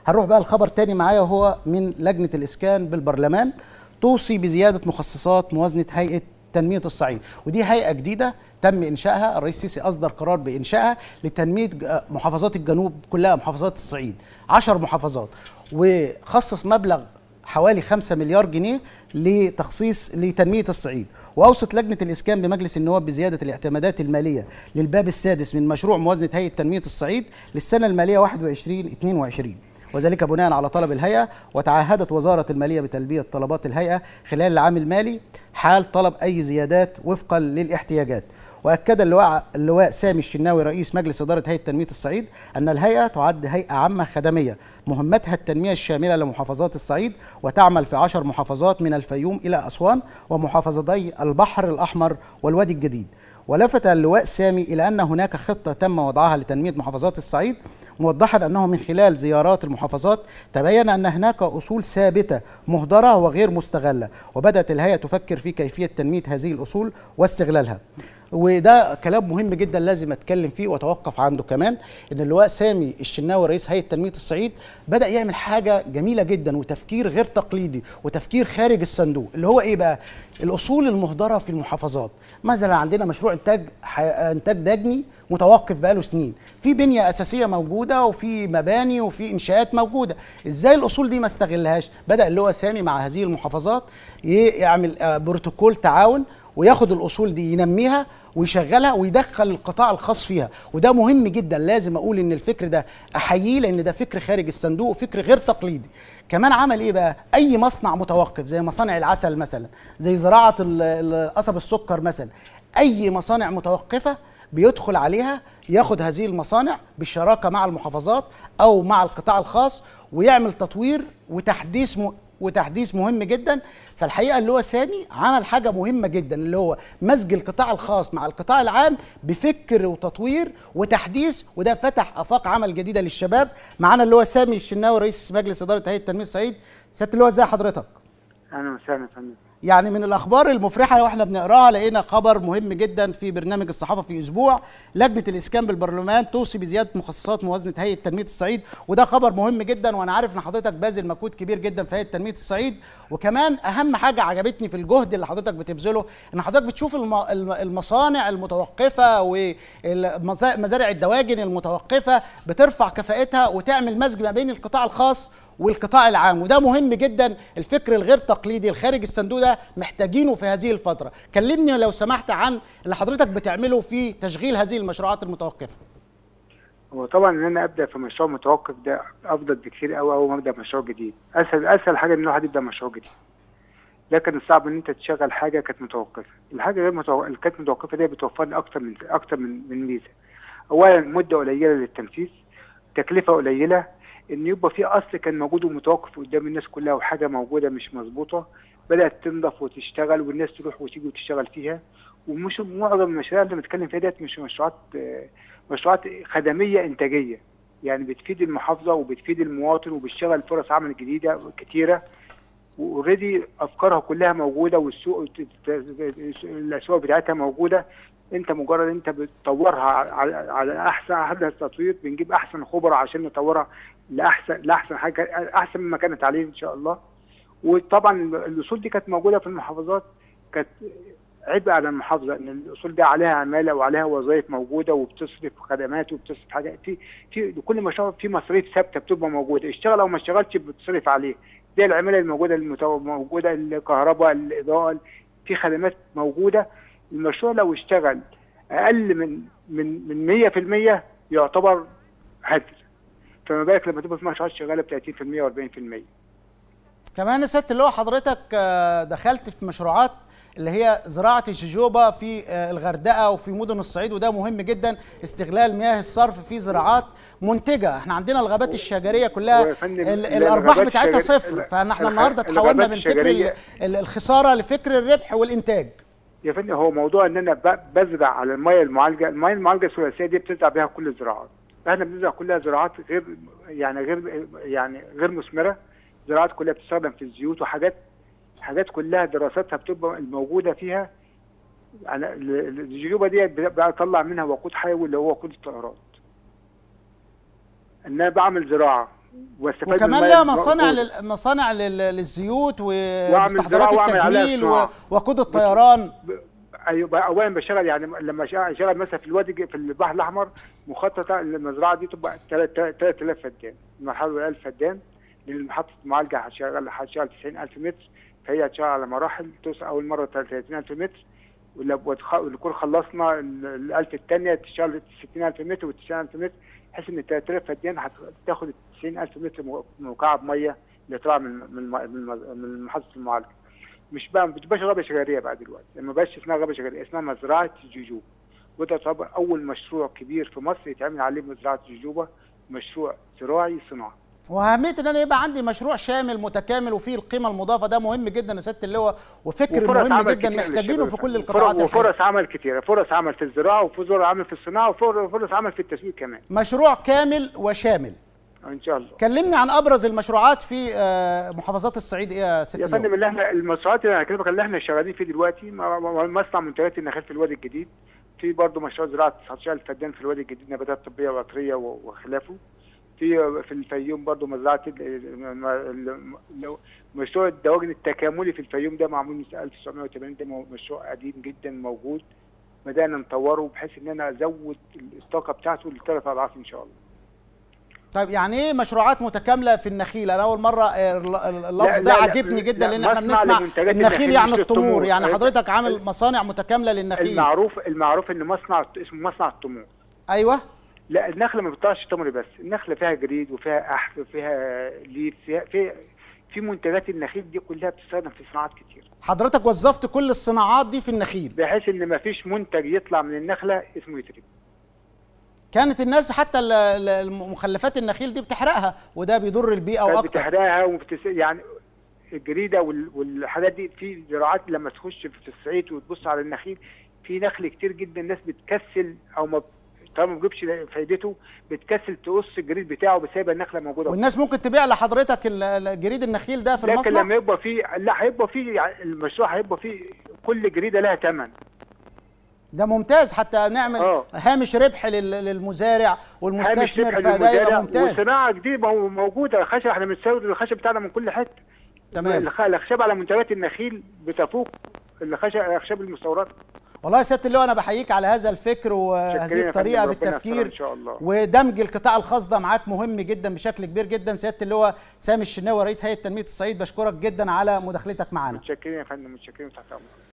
هنروح بقى لخبر تاني معايا، وهو من لجنة الإسكان بالبرلمان توصي بزيادة مخصصات موازنة هيئة تنمية الصعيد. ودي هيئة جديدة تم إنشائها، الرئيس السيسي أصدر قرار بإنشائها لتنمية محافظات الجنوب كلها، محافظات الصعيد 10 محافظات، وخصص مبلغ حوالي 5 مليار جنيه لتنمية الصعيد. وأوصت لجنة الإسكان بمجلس النواب بزيادة الاعتمادات المالية للباب السادس من مشروع موازنة هيئة تنمية الصعيد للسنة المالية 21-22، وذلك بناء على طلب الهيئة. وتعهدت وزارة المالية بتلبية طلبات الهيئة خلال العام المالي حال طلب أي زيادات وفقا للاحتياجات. وأكد اللواء سامي الشناوي رئيس مجلس إدارة هيئة تنمية الصعيد أن الهيئة تعد هيئة عامة خدمية مهمتها التنمية الشاملة لمحافظات الصعيد، وتعمل في 10 محافظات من الفيوم إلى أسوان ومحافظتي البحر الأحمر والوادي الجديد. ولفت اللواء سامي إلى أن هناك خطة تم وضعها لتنمية محافظات الصعيد، موضحا أنه من خلال زيارات المحافظات تبين أن هناك أصول ثابتة مهدرة وغير مستغلة، وبدأت الهيئة تفكر في كيفية تنمية هذه الأصول واستغلالها. وده كلام مهم جدا لازم اتكلم فيه واتوقف عنده كمان، ان اللواء سامي الشناوي رئيس هيئه تنميه الصعيد بدا يعمل حاجه جميله جدا وتفكير غير تقليدي وتفكير خارج الصندوق، اللي هو ايه بقى؟ الاصول المهدره في المحافظات. مثلا عندنا مشروع انتاج دجني متوقف بقاله سنين، في بنيه اساسيه موجوده وفي مباني وفي انشاءات موجوده، ازاي الاصول دي ما استغلهاش؟ بدا اللواء سامي مع هذه المحافظات يعمل بروتوكول تعاون، وياخد الاصول دي ينميها ويشغلها ويدخل القطاع الخاص فيها. وده مهم جدا، لازم اقول ان الفكر ده احييه لان ده فكر خارج الصندوق وفكر غير تقليدي. كمان عمل ايه بقى؟ اي مصنع متوقف زي مصانع العسل مثلا، زي زراعه قصب السكر مثلا، اي مصانع متوقفه بيدخل عليها ياخد هذه المصانع بالشراكه مع المحافظات او مع القطاع الخاص ويعمل تطوير وتحديث مهم جدا. فالحقيقه اللي هو سامي عمل حاجه مهمه جدا، اللي هو مزج القطاع الخاص مع القطاع العام بفكر وتطوير وتحديث، وده فتح افاق عمل جديده للشباب. معانا اللي هو سامي الشناوي رئيس مجلس اداره هيئه تنميه الصعيد. سياده اللواء ازي حضرتك؟ اهلا وسهلا يا فندم. يعني من الاخبار المفرحه واحنا بنقراها لقينا خبر مهم جدا في برنامج الصحافه في اسبوع، لجنه الاسكان بالبرلمان توصي بزياده مخصصات موازنه هيئه تنميه الصعيد. وده خبر مهم جدا، وانا عارف ان حضرتك باذل مجهود كبير جدا في هيئه تنميه الصعيد. وكمان اهم حاجه عجبتني في الجهد اللي حضرتك بتبذله، ان حضرتك بتشوف المصانع المتوقفه ومزارع الدواجن المتوقفه بترفع كفاءتها وتعمل مزج ما بين القطاع الخاص والقطاع العام، وده مهم جدا. الفكر الغير تقليدي الخارج الصندوق ده محتاجينه في هذه الفتره. كلمني لو سمحت عن اللي حضرتك بتعمله في تشغيل هذه المشروعات المتوقفه. هو طبعا ان انا ابدا في مشروع متوقف ده افضل بكثير قوي او ابدا مشروع جديد. اسهل حاجه ان الواحد يبدا مشروع جديد، لكن الصعب ان انت تشغل حاجه كانت متوقفه. الحاجه اللي كانت متوقفه دي بتوفر لي اكتر من ميزه. اولا مده قليله للتنفيذ، تكلفه قليله، ان يبقى في اصل كان موجود ومتوقف قدام الناس كلها وحاجه موجوده مش مظبوطه بدات تنضف وتشتغل والناس تروح وتيجي وتشتغل فيها. ومش معظم المشاريع اللي بنتكلم فيها ديت مش مشروعات خدميه انتاجيه، يعني بتفيد المحافظه وبتفيد المواطن وبتشغل فرص عمل جديده كتيره، واوريدي افكارها كلها موجوده والسوق الاسواق بتاعتها موجوده. انت مجرد انت بتطورها على احسن تطوير، بنجيب احسن خبراء عشان نطورها لاحسن حاجه، احسن مما كانت عليه ان شاء الله. وطبعا الاصول دي كانت موجوده في المحافظات، كانت عبء على المحافظه ان الاصول دي عليها عماله وعليها وظائف موجوده وبتصرف خدمات وبتصرف حاجات في كل مشروع في مصاريف ثابته بتبقى موجوده، اشتغل او ما اشتغلش بتصرف عليه. دي العماله الموجوده موجوده، الكهرباء، الاضاءه، في خدمات موجوده. المشروع لو اشتغل اقل من 100% يعتبر هدر، فما بالك لما تبقى في مشروعات شغاله ب 30% و40%. كمان يا سياده اللواء حضرتك دخلت في مشروعات اللي هي زراعه الجوجوبا في الغردقه وفي مدن الصعيد، وده مهم جدا، استغلال مياه الصرف في زراعات منتجه. احنا عندنا الغابات الشجريه كلها الارباح بتاعتها صفر، فاحنا النهارده تحولنا من فكر الخساره لفكر الربح والانتاج. يا فندم هو موضوع ان انا بزرع على الميه المعالجه الثلاثيه دي بتزرع بها كل الزراعات. احنا بنزرع كلها زراعات غير مثمره، زراعات كلها بتستخدم في الزيوت وحاجات كلها دراساتها بتبقى الموجوده فيها. يعني الجيوبه دي بطلع منها وقود حيوي اللي هو وقود الطائرات. ان انا بعمل زراعه وكمان لها مصانع للزيوت ومستحضرات التجميل ووقود الطيران. ايوه، اولا بشتغل يعني لما اشتغل مثلا في الوادي في البحر الاحمر مخططه المزرعه دي تبقى 3000 فدان، المرحله 1000 فدان، لان محطه المعالجه هتشتغل 90000 متر، فهي هتشتغل على مراحل، توصل اول مره 30000 متر، ونكون خلصنا ال 1000 الثانيه تشتغل 60000 متر و 90000 متر، بحيث ان 3000 فدان هتاخد 90000 متر مكعب ميه اللي طالعه من محطه المعالجه. ما بتبقاش غابه شجريه بقى دلوقتي، ما بقاش اسمها غابه شجريه، اسمها مزرعه جوجوبا، وده طبعا اول مشروع كبير في مصر يتعمل عليه مزرعه جوجوبا، مشروع زراعي صناعي. واهميه ان انا يبقى عندي مشروع شامل متكامل وفيه القيمه المضافه، ده مهم جدا يا سياده اللواء، وفكر مهم جدا محتاجينه في كل القطاعات. وفرص عمل كتيره، فرص عمل في الزراعه، وفرص عمل في الصناعه، وفرص عمل في التسويق كمان. مشروع كامل وشامل ان شاء الله. كلمني عن ابرز المشروعات في محافظات الصعيد. ايه يا سياده اللواء؟ يا فندم، اللي احنا المشروعات اللي انا هكلمك اللي احنا شغالين فيه دلوقتي، مصنع منتجات النخيل في الوادي الجديد، في برضه مشروع زراعه 19000 فدان في الوادي الجديد، نباتات طبيه وعطريه وخلافه. في الفيوم برضه مزرعه مشروع الدواجن التكاملي في الفيوم، ده معمول من 1980، ده مشروع قديم جدا موجود، بدانا نطوره بحيث ان انا ازود الطاقه بتاعته ل3 اضعاف ان شاء الله. طيب يعني ايه مشروعات متكامله في النخيل؟ انا اول مره اللفظ ده عجبني جدا، لان احنا بنسمع النخيل يعني التمور، يعني حضرتك عامل مصانع متكامله للنخيل. المعروف ان مصنع اسمه مصنع التمور. ايوه. لا، النخله ما بتطلعش تمر بس، النخله فيها جريد وفيها قحف وفيها ليف، في منتجات النخيل دي كلها بتستخدم في صناعات كتير. حضرتك وظفت كل الصناعات دي في النخيل بحيث ان ما فيش منتج يطلع من النخله اسمه يترمي. كانت الناس حتى مخلفات النخيل دي بتحرقها، وده بيضر البيئه واكتر. بتحرقها يعني الجريده والحاجات دي. في زراعات لما تخش في الصعيد وتبص على النخيل، في نخل كتير جدا الناس بتكسل او ما طالما ما بتجيبش فايدته بتكسل تقص الجريد بتاعه، بسبب النخله موجوده. والناس ممكن تبيع لحضرتك الجريد النخيل ده في المصنع؟ لكن لما يبقى فيه، لا، هيبقى فيه المشروع، هيبقى فيه كل جريده لها ثمن. ده ممتاز، حتى نعمل هامش ربح للمزارع والمستثمر، فده يبقى ممتاز. وصناعه جديده موجوده، خشب، احنا بنستورد الخشب بتاعنا من كل حته. تمام. الخشب على منتجات النخيل بتفوق الخشب المستورد. والله يا سياده اللواء انا بحييك على هذا الفكر وهذه الطريقه بالتفكير إن شاء الله. ودمج القطاع الخاص ده معاك مهم جدا بشكل كبير جدا. سياده اللواء سامي الشناوي رئيس هيئه تنميه الصعيد، بشكرك جدا على مداخلتك معنا. متشكرين يا فندم، متشكرين تحت امرك.